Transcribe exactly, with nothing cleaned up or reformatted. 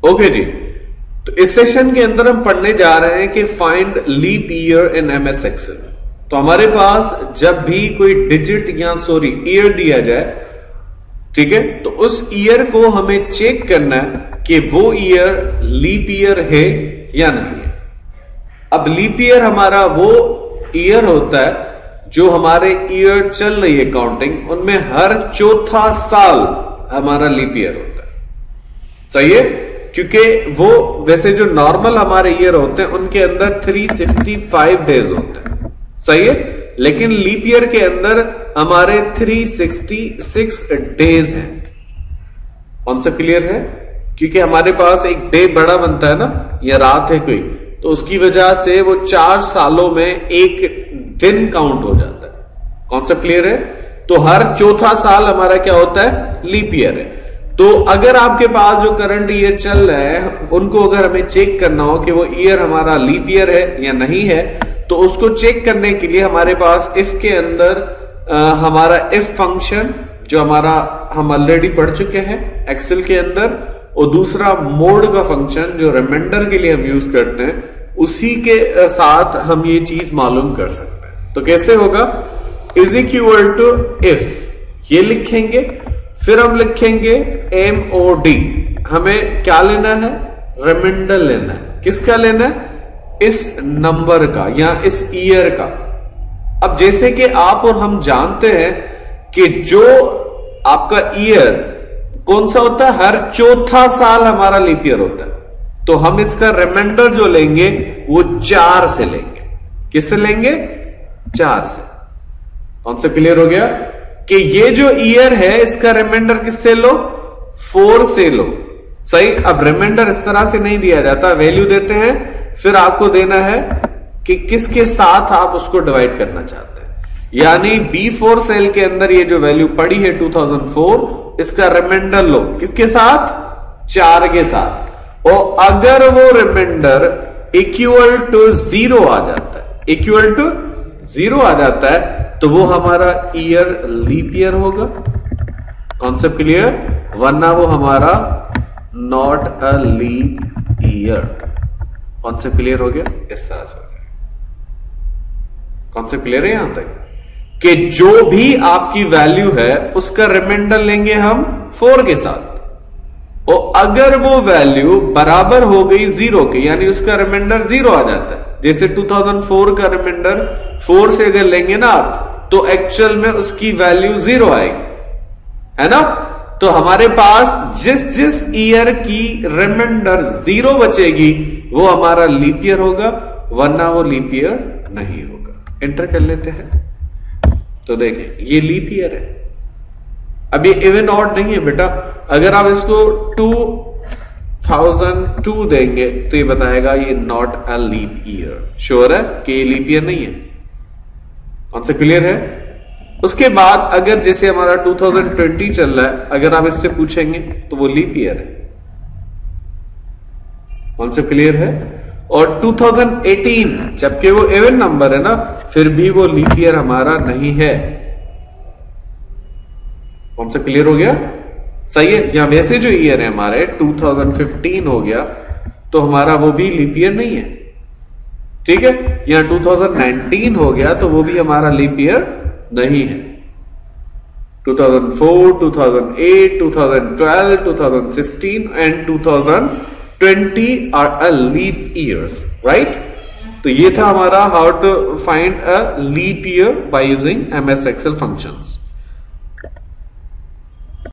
Okay जी, तो इस session के अंदर हम पढ़ने जा रहे हैं कि find leap year in MS Excel. तो हमारे पास जब भी कोई डिजिट या सॉरी ईयर दिया जाए, ठीक है, तो उस ईयर को हमें चेक करना है कि वो ईयर लीप ईयर है या नहीं है। अब लीप ईयर हमारा वो ईयर होता है जो हमारे ईयर चल रही है काउंटिंग, उनमें हर चौथा साल हमारा लीप ईयर होता है। सही है, क्योंकि वो वैसे जो नॉर्मल हमारे ईयर होते हैं उनके अंदर तीन सौ पैंसठ डेज होते हैं। सही है, लेकिन लीप ईयर के अंदर हमारे तीन सौ छियासठ डेज हैं। कॉन्सेप्ट क्लियर है? क्योंकि हमारे पास एक डे बड़ा बनता है ना, या रात है कोई, तो उसकी वजह से वो चार सालों में एक दिन काउंट हो जाता है। कॉन्सेप्ट क्लियर है? तो हर चौथा साल हमारा क्या होता है? लीप ईयर है। तो अगर आपके पास जो करंट ईयर चल रहा है उनको अगर हमें चेक करना हो कि वो ईयर हमारा लीप ईयर है या नहीं है, तो उसको चेक करने के लिए हमारे पास इफ के अंदर आ, हमारा इफ फंक्शन जो हमारा हम ऑलरेडी पढ़ चुके हैं एक्सेल के अंदर, और दूसरा मोड का फंक्शन जो रिमाइंडर के लिए हम यूज करते हैं, उसी के साथ हम ये चीज मालूम कर सकते हैं। तो कैसे होगा? इज इक्वल टू इफ, ये लिखेंगे, फिर हम लिखेंगे एम ओ डी। हमें क्या लेना है? रिमाइंडर लेना है। किसका लेना है? इस नंबर का या इस ईयर का। अब जैसे कि आप और हम जानते हैं कि जो आपका ईयर कौन सा होता है, हर चौथा साल हमारा लीप ईयर होता है, तो हम इसका रिमाइंडर जो लेंगे वो चार से लेंगे। किससे लेंगे? चार से। कौन सा क्लियर हो गया कि ये जो ईयर है इसका रिमाइंडर किससे लो? फोर से लो। सही। अब रिमाइंडर इस तरह से नहीं दिया जाता, वैल्यू देते हैं, फिर आपको देना है कि किसके साथ आप उसको डिवाइड करना चाहते हैं। यानी बी फोर सेल के अंदर ये जो वैल्यू पड़ी है टू थाउजेंड फोर, इसका रिमाइंडर लो किसके साथ? चार के साथ। और अगर वो रिमाइंडर इक्वल टू जीरो आ जाता है, इक्वल टू जीरो आ जाता है, तो वो हमारा ईयर लीप ईयर होगा। Concept clear? वरना वो हमारा not a leap year. Concept clear हो गया? इस तरह से। कॉन्सेप्ट क्लियर है यहां तक कि जो भी आपकी वैल्यू है उसका रिमाइंडर लेंगे हम फोर के साथ, और अगर वो वैल्यू बराबर हो गई जीरो के, यानी उसका रिमाइंडर जीरो आ जाता है, जैसे टू थाउजेंड फोर का रिमाइंडर फोर से अगर लेंगे ना आप, तो एक्चुअल में उसकी वैल्यू जीरो आएगी, है ना? तो हमारे पास जिस जिस ईयर की रिमाइंडर जीरो बचेगी वो हमारा लीप ईयर होगा, वरना वो लीप ईयर नहीं होगा। एंटर कर लेते हैं। तो देखें, ये लीप ईयर है। अब ये इवन ऑड नहीं है बेटा। अगर आप इसको टू थाउजेंड टू देंगे तो ये बताएगा ये not a leap year. Sure है कि ये लीप ईयर नहीं है? कौन सा क्लियर है? उसके बाद अगर जैसे हमारा टू थाउजेंड ट्वेंटी चल रहा है, अगर आप इससे पूछेंगे तो वो लीप ईयर है। कौन सा क्लियर है? और टू थाउजेंड एटीन जबकि वो इवन नंबर है ना, फिर भी वो लीप ईयर हमारा नहीं है। कौन सा क्लियर हो गया? सही है। या वैसे जो ईयर है हमारे टू थाउजेंड फिफ्टीन हो गया, तो हमारा वो भी लीप ईयर नहीं है। ठीक है। या टू थाउजेंड नाइनटीन हो गया तो वो भी हमारा लीप ईयर नहीं है। Two thousand four, two thousand eight, two thousand twelve, two thousand sixteen and two thousand twenty are a leap years, right? तो ये था हमारा how to find a leap year by using MS Excel functions.